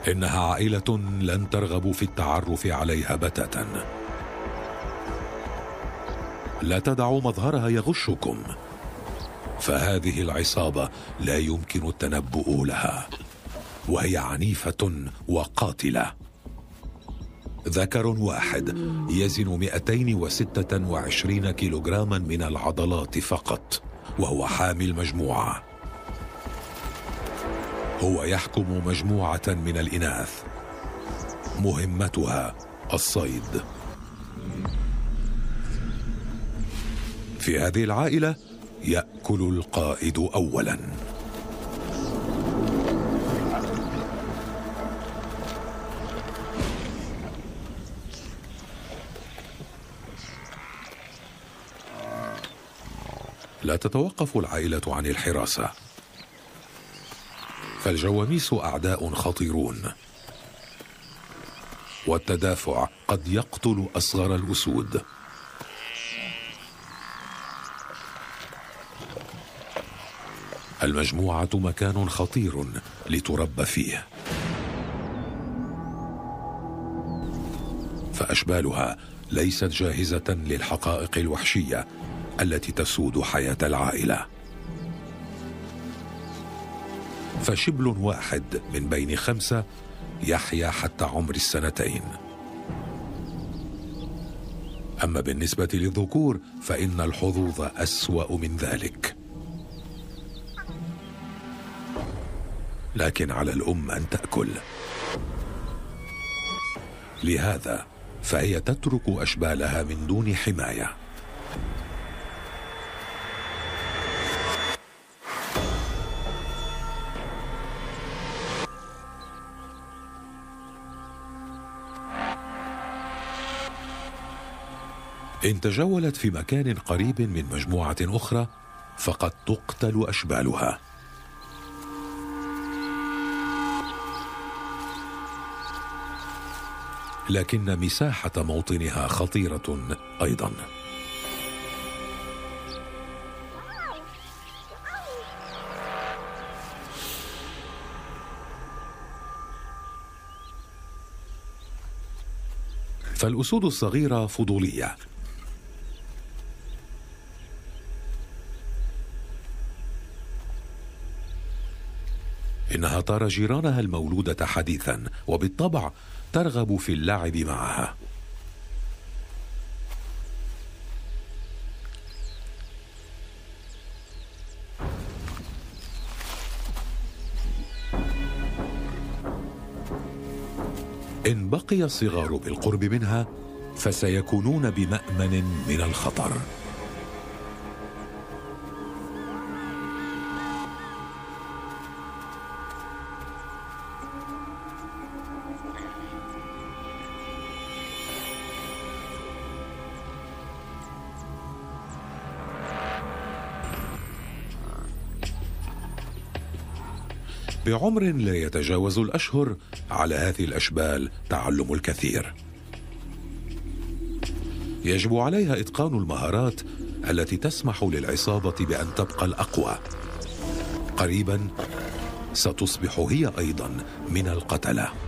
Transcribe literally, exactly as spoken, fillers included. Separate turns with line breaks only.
إنها عائلة لن ترغبوا في التعرف عليها بتاتا. لا تدعوا مظهرها يغشكم، فهذه العصابة لا يمكن التنبؤ لها، وهي عنيفة وقاتلة. ذكر واحد يزن مئتين وستة وعشرين كيلوغراما من العضلات فقط، وهو حامي المجموعة. هو يحكم مجموعة من الإناث، مهمتها الصيد. في هذه العائلة يأكل القائد أولا. لا تتوقف العائلة عن الحراسة، فالجواميس أعداء خطيرون، والتدافع قد يقتل أصغر الأسود. المجموعة مكان خطير لتربى فيه، فأشبالها ليست جاهزة للحقائق الوحشية التي تسود حياة العائلة. فشبل واحد من بين خمسة يحيا حتى عمر السنتين. أما بالنسبة للذكور فإن الحظوظ أسوأ من ذلك. لكن على الأم أن تأكل، لهذا فهي تترك أشبالها من دون حماية. إن تجولت في مكان قريب من مجموعة أخرى فقد تقتل أشبالها. لكن مساحة موطنها خطيرة أيضا. فالأسود الصغيرة فضولية، إنها ترى جيرانها المولودة حديثا، وبالطبع ترغب في اللعب معها. إن بقي الصغار بالقرب منها فسيكونون بمأمن من الخطر. بعمر لا يتجاوز الأشهر على هذه الأشبال تعلم الكثير. يجب عليها إتقان المهارات التي تسمح للعصابة بأن تبقى الأقوى. قريبا ستصبح هي أيضا من القتلة.